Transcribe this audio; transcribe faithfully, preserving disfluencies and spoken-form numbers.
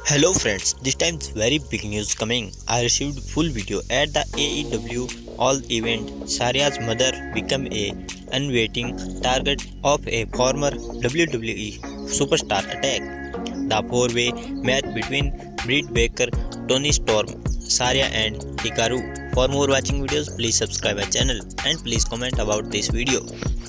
Hello friends, this time very big news coming. I received full video at the A E W All event. Saria's mother became a unwitting target of a former W W E superstar attack. The four-way match between Britt Baker, Toni Storm, Saria and Hikaru. For more watching videos, please subscribe my channel and please comment about this video.